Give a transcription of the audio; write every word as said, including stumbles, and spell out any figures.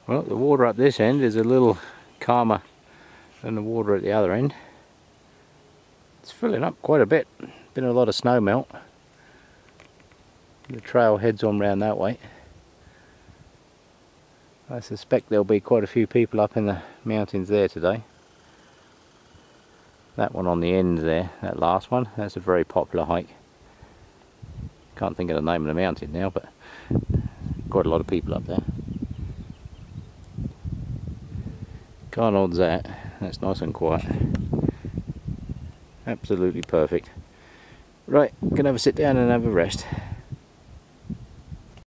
Well, the water up this end is a little calmer than the water at the other end. It's filling up quite a bit. Been a lot of snow melt. The trail heads on round that way. I suspect there'll be quite a few people up in the mountains there today. That one on the end there, that last one, that's a very popular hike. Can't think of the name of the mountain now, but quite a lot of people up there. Can't odds that. That's nice and quiet. Absolutely perfect. Right, gonna have a sit down and have a rest.